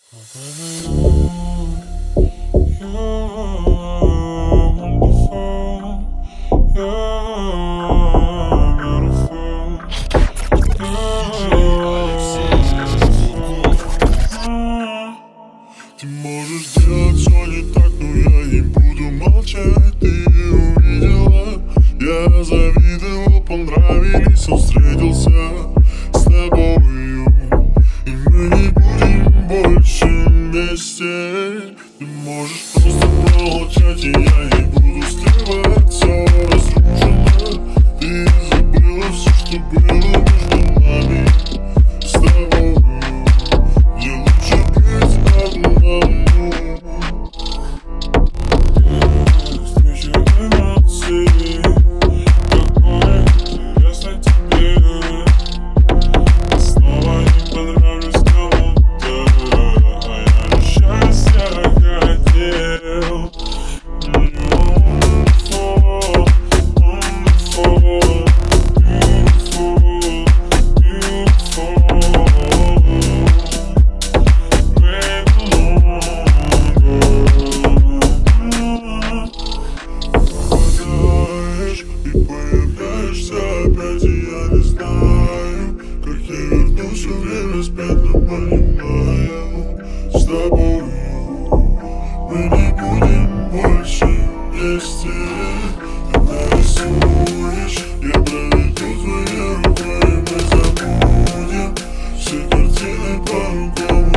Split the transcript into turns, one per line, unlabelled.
Ты можешь делать все не так, но я не буду молчать. Ты увидела, я завидовал, понравились, он встретился с тобою, и мы не будем больше вместе. Ты можешь просто промолчать, и я не буду скрывать. Все разрушено, ты забыла все, что было между нами с тобой. Мне лучше быть одному. Встреча эмоций, какой интересно тебе. Снова не понравлюсь кому-то, а я счастья хотел. Опять и я не знаю, как я вернусь, все время спать, но понимаю, с тобою мы не будем больше вместе. Ты нарисуешь, я проведу твоей рукой, мы забудем все картины по-другому.